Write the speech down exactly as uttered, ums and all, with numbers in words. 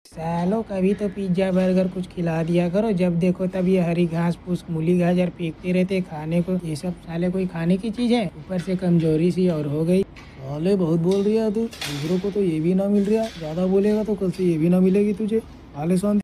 सालों कभी तो पिज्जा बर्गर कुछ खिला दिया करो, जब देखो तब ये हरी घास फूस मूली गाजर फेंकते रहते खाने को। ये सब साले कोई खाने की चीज है? ऊपर से कमजोरी सी और हो गई। साले बहुत बोल रही है तू। दूसरों को तो ये भी ना मिल रहा, ज्यादा बोलेगा तो कल से ये भी ना मिलेगी तुझे। साले शांति।